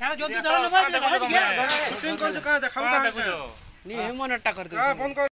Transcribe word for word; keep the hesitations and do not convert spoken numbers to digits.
जल्दी चला ना बाबा, हट गया। शूटिंग कर जो कहां देखाऊ कहां। नहीं, हम मना कर दो। हां, फोन कर।